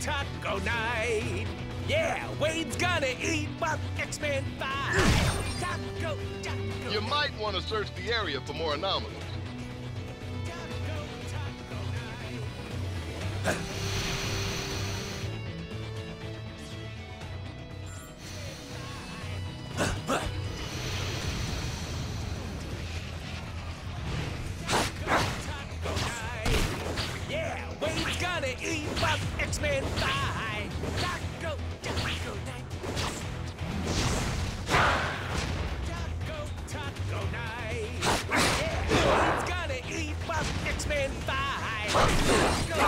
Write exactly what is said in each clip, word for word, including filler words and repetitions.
taco night. Yeah, Wade's gonna eat what X-Men five. Taco, taco. You might want to search the area for more anomalies. Taco, taco night. Eat what X-Men five. Taco, taco night. Taco, taco night. Yeah, he's gonna eat what X-Men five. Taco,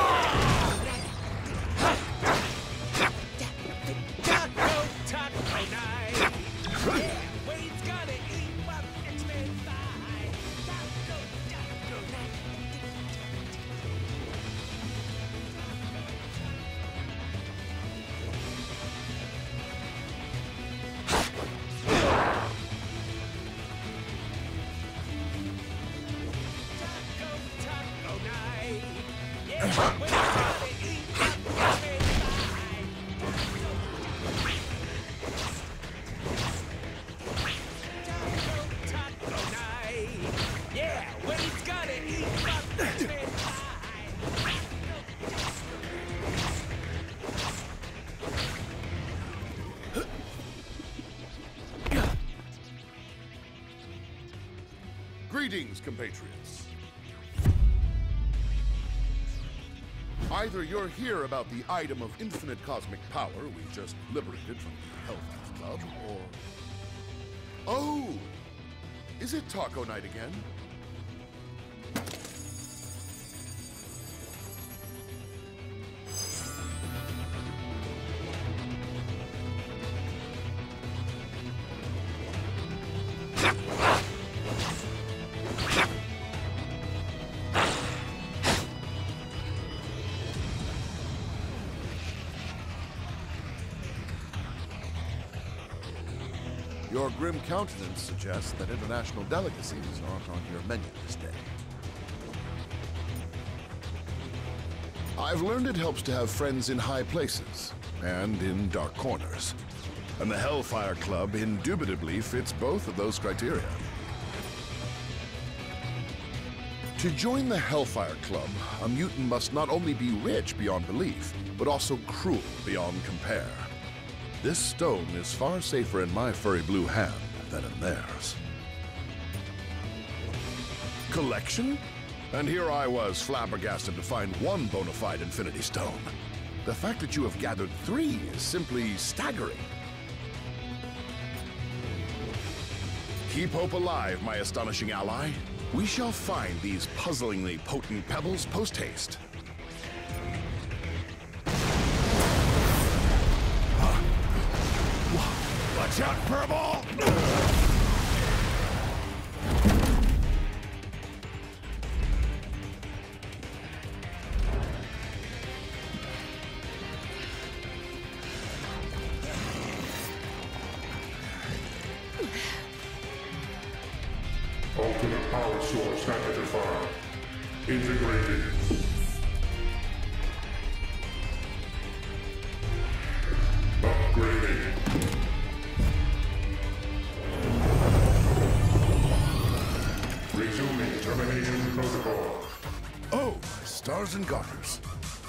taco, taco night. Yeah, Wade's gonna eat what X-Men five. Taco, taco night. Greetings, compatriots. Either you're here about the item of infinite cosmic power we just liberated from the Hellfire Club, or... Oh! Is it taco night again? Your grim countenance suggests that international delicacies aren't on your menu this day. I've learned it helps to have friends in high places and in dark corners. And the Hellfire Club indubitably fits both of those criteria. To join the Hellfire Club, a mutant must not only be rich beyond belief, but also cruel beyond compare. This stone is far safer in my furry blue hand than in theirs. Collection? And here I was flabbergasted to find one bona fide Infinity Stone. The fact that you have gathered three is simply staggering. Keep hope alive, my astonishing ally. We shall find these puzzlingly potent pebbles post-haste. Watch out, Purple! Alternate power source identified. Integrated. Upgraded. Resuming termination protocol. Oh, my stars and garters.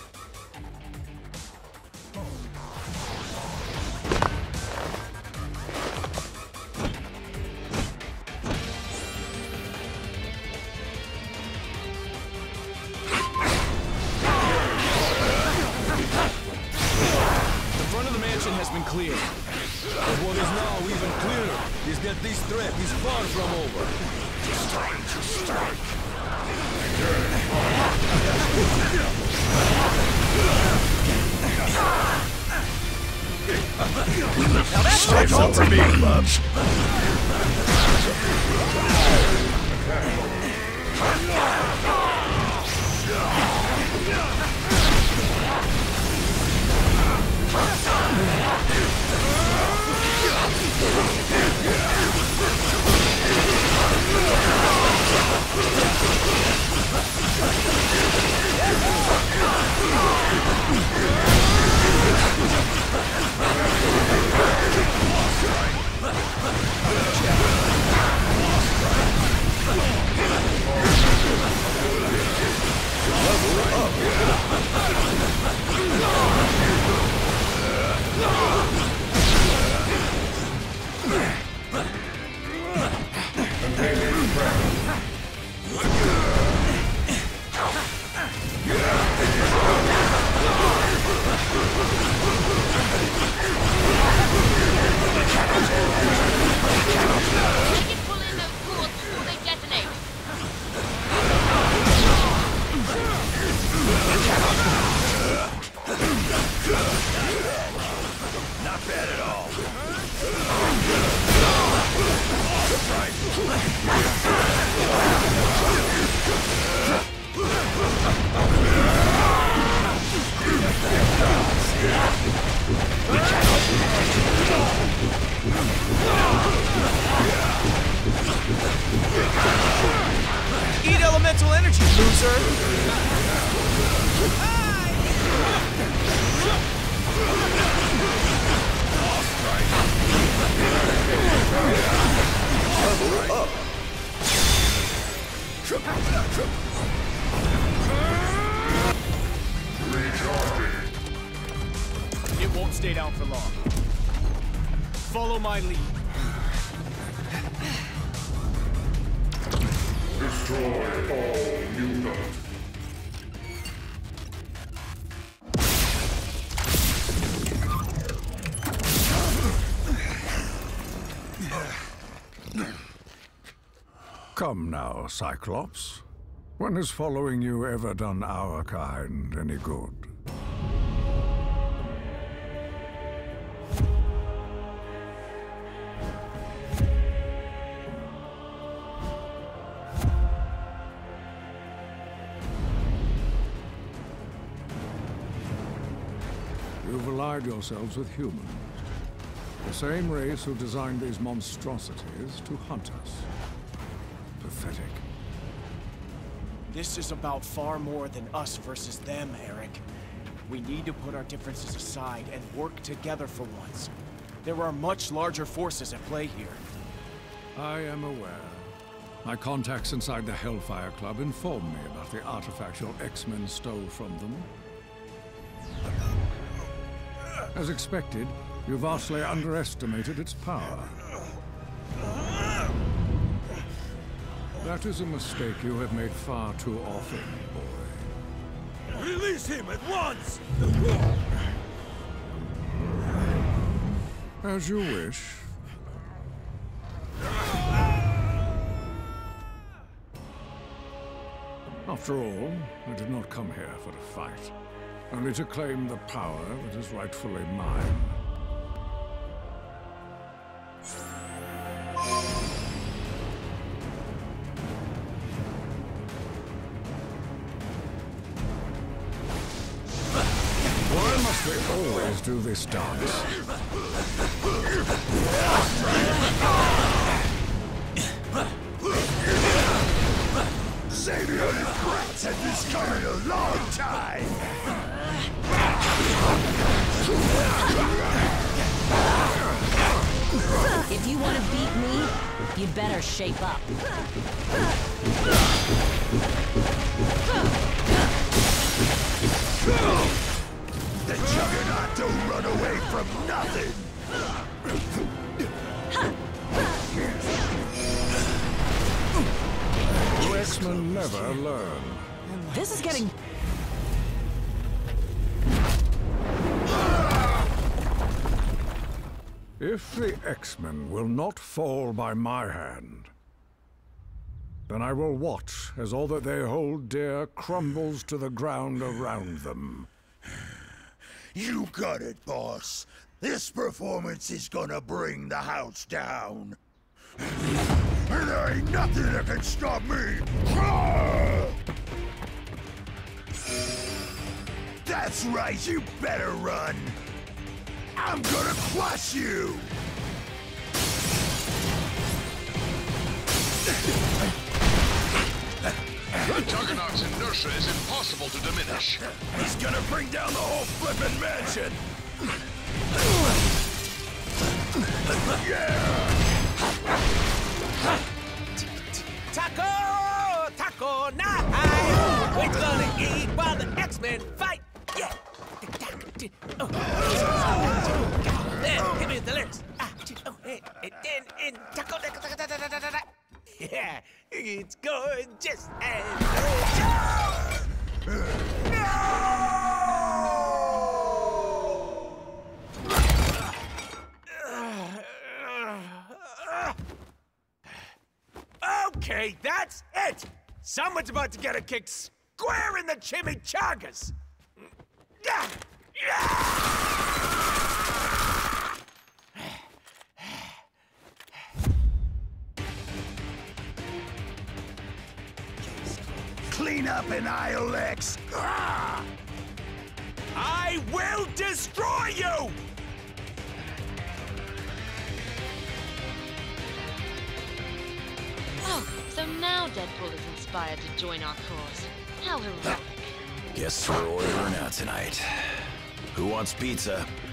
Has been cleared. But what is now even clearer is that this threat is far from over. It's time to strike. Now that's strike all for me, Bubs. Not bad at all. Eat elemental energy, loser! It won't stay down for long. Follow my lead. Destroy all mutants. Come now, Cyclops. When has following you ever done our kind any good? You've allied yourselves with humans. The same race who designed these monstrosities to hunt us. Pathetic. This is about far more than us versus them, Eric. We need to put our differences aside and work together for once. There are much larger forces at play here. I am aware. My contacts inside the Hellfire Club informed me about the artifact your X-Men stole from them. As expected, you vastly underestimated its power. That is a mistake you have made far too often, boy. Release him at once! As you wish. After all, I did not come here for a fight, only to claim the power that is rightfully mine. Why must we always do this dance? Savior of brats had this coming a long time! If you want to beat me, you'd better shape up. The Juggernaut don't run away from nothing! You X-Men never learn. This is getting... If the X-Men will not fall by my hand, then I will watch as all that they hold dear crumbles to the ground around them. You got it, boss. This performance is gonna bring the house down. And there ain't nothing that can stop me! That's right, you better run! I'm gonna crush you! The Juggernaut's inertia is impossible to diminish. He's gonna bring down the whole flippin' mansion! Yeah! Taco! Taco night! We're gonna eat while the man, fight! Yeah! Oh. There, hit me with the lyrics. Ah, oh, hey, and then, and taco, taco, taco, taco, taco, taco. Yeah, it's gorgeous and... Okay, that's it! Someone's about to get a kick square in the chimichangas! Clean up in aisle X! I will destroy you! Oh, so now Deadpool is inspired to join our cause. How heroic. Guess we're ordering out tonight. Who wants pizza?